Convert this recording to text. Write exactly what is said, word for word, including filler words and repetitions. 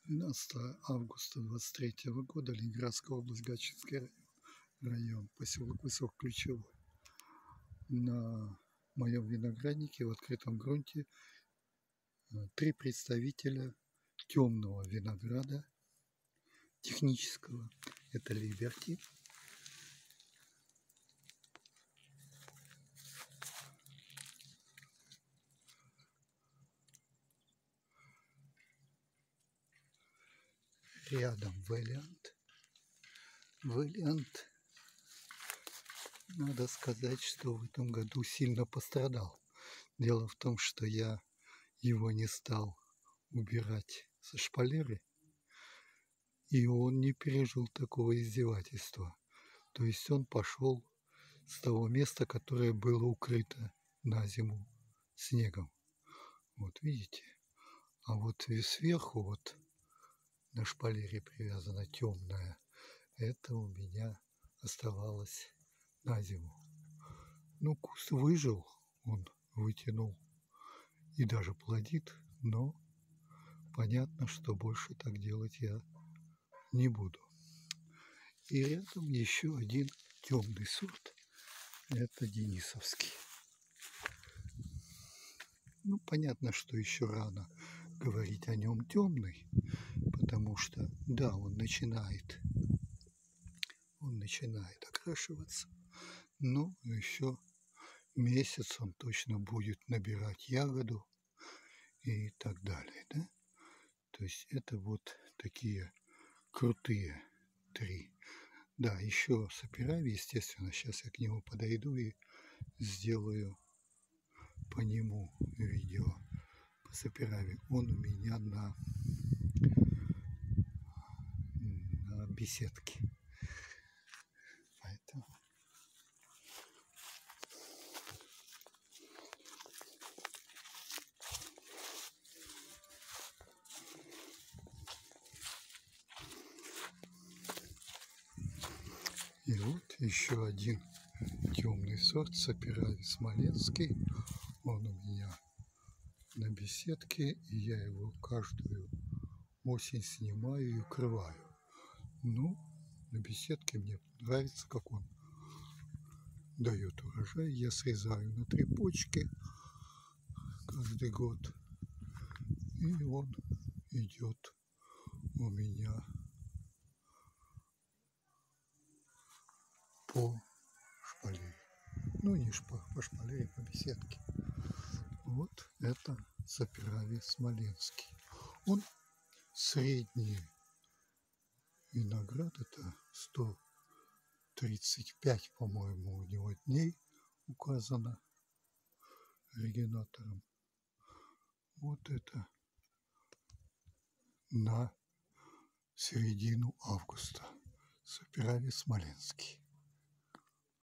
двенадцатого августа двадцать третьего года, Ленинградская область, Гатчинский район, поселок Высокоключевой. На моем винограднике в открытом грунте три представителя темного винограда технического. Это Либерти, рядом Вэлиант. Вэлиант, надо сказать, что в этом году сильно пострадал. Дело в том, что я его не стал убирать со шпалеры, и он не пережил такого издевательства. То есть он пошел с того места, которое было укрыто на зиму снегом. Вот видите? А вот и сверху вот на шпалере привязана темная. Это у меня оставалось на зиму. Ну, куст выжил, он вытянул и даже плодит, но понятно, что больше так делать я не буду. И рядом еще один темный сорт. Это Денисовский. Ну, понятно, что еще рано говорить о нем темный, потому что, да, он начинает, он начинает окрашиваться, но еще месяц он точно будет набирать ягоду и так далее, да? То есть это вот такие крутые три. Да, еще Саперави, естественно, сейчас я к нему подойду и сделаю по нему видео. По Саперави он у меня на, на беседке. Поэтому и вот еще один темный сорт Саперави Смоленский. Он у меня на беседке, и я его каждую осень снимаю и укрываю. Ну, на беседке мне нравится, как он дает урожай. Я срезаю на три почки каждый год, и он идет у меня по шпалере. Ну, не по, по шпалере, по беседке. Вот это Саперави Смоленский. Он средний виноград, это сто тридцать пять, по-моему, у него дней указано оригинатором. Вот это на середину августа. Саперави Смоленский.